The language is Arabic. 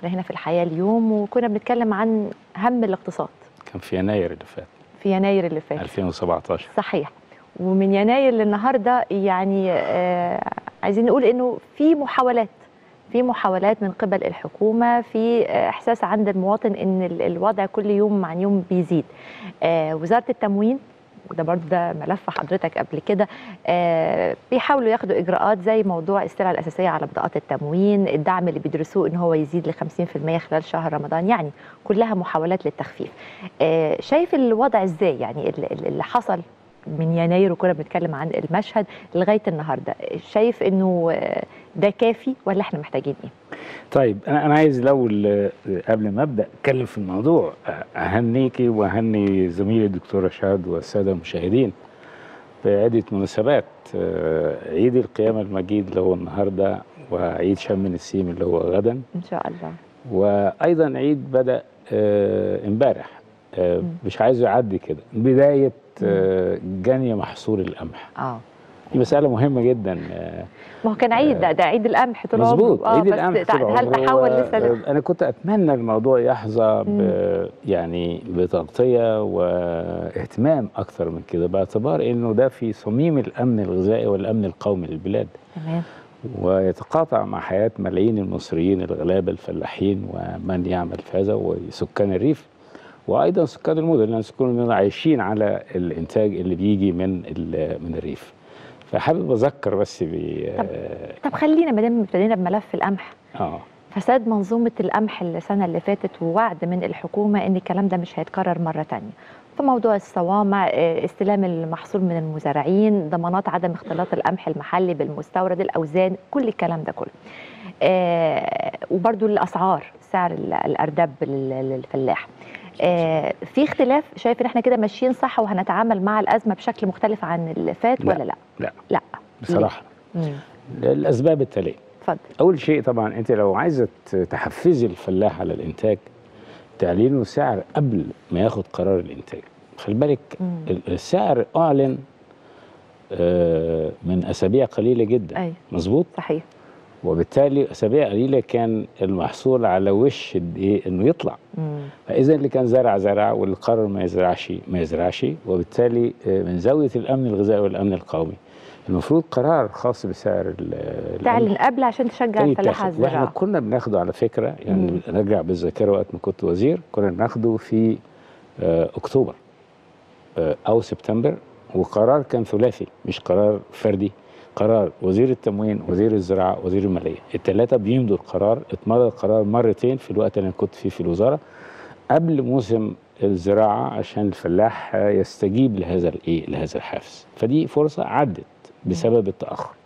احنا هنا في الحياة اليوم، وكنا بنتكلم عن هم الاقتصاد. كان في يناير اللي فات. في يناير اللي فات 2017. صحيح. ومن يناير للنهارده يعني عايزين نقول انه في محاولات من قبل الحكومة، في احساس عند المواطن ان الوضع كل يوم عن يوم بيزيد. وزارة التموين، وده برضه ده ملف حضرتك قبل كده، بيحاولوا ياخدوا اجراءات زي موضوع السلع الاساسيه على بطاقات التموين، الدعم اللي بيدرسوه ان هو يزيد ل 50% خلال شهر رمضان، يعني كلها محاولات للتخفيف. شايف الوضع ازاي؟ يعني اللي حصل من يناير وكنا بنتكلم عن المشهد لغايه النهارده، شايف انه ده كافي ولا احنا محتاجين ايه؟ طيب انا عايز الاول قبل ما ابدا اتكلم في الموضوع اهنيكي واهني زميلي الدكتور رشاد والساده المشاهدين بعده مناسبات. عيد القيامه المجيد اللي هو النهارده، وعيد شم النسيم اللي هو غدا ان شاء الله، وايضا عيد بدا امبارح. مش عايزه يعدي كده، بدايه جني محصول القمح. دي مسألة مهمة جدا. ما هو كان عيد، ده عيد القمح طول عمره. مظبوط، عيد القمح طول عمره. هل تحول لسه؟ أنا كنت أتمنى الموضوع يحظى يعني بتغطية واهتمام أكثر من كده، باعتبار إنه ده في صميم الأمن الغذائي والأمن القومي للبلاد. تمام. ويتقاطع مع حياة ملايين المصريين الغلابة الفلاحين ومن يعمل في هذا وسكان الريف، وايضا سكان المدن، لان سكان المدن عايشين على الانتاج اللي بيجي من الريف. فحابب اذكر بس طب خلينا ما دام ابتدينا بملف القمح، فساد منظومه القمح السنه اللي فاتت، ووعد من الحكومه ان الكلام ده مش هيتكرر مره ثانيه. فموضوع الصوامع، استلام المحصول من المزارعين، ضمانات عدم اختلاط القمح المحلي بالمستورد، الاوزان، كل الكلام ده كله. وبرده الاسعار، سعر الارداب للفلاح. في اختلاف. شايف ان احنا كده ماشيين صح وهنتعامل مع الازمه بشكل مختلف عن اللي فات ولا لا؟ لا بصراحه. الاسباب التاليه. اتفضل. اول شيء طبعا انت لو عايزه تحفزي الفلاح على الانتاج، تعلينه سعر قبل ما ياخد قرار الانتاج. خلي بالك السعر اعلن من اسابيع قليله جدا. أيوة. مظبوط. صحيح. وبالتالي اسابيع قليله كان المحصول على وش انه يطلع. فاذا اللي كان زرع واللي قرر ما يزرعش، وبالتالي من زاويه الامن الغذائي والامن القومي المفروض قرار خاص بسعر تعلن قبل عشان تشجع الفلاح على الزراعه. واحنا كنا بناخده على فكره، يعني نرجع بالذاكره وقت ما كنت وزير، كنا بناخده في اكتوبر او سبتمبر، وقرار كان ثلاثي مش قرار فردي. قرار وزير التموين، وزير الزراعه، وزير الماليه، الثلاثه بيمضوا القرار. اتمضى القرار مرتين في الوقت اللي انا كنت فيه في الوزاره قبل موسم الزراعه، عشان الفلاح يستجيب لهذا الحافز. فدي فرصه عدت بسبب التاخر.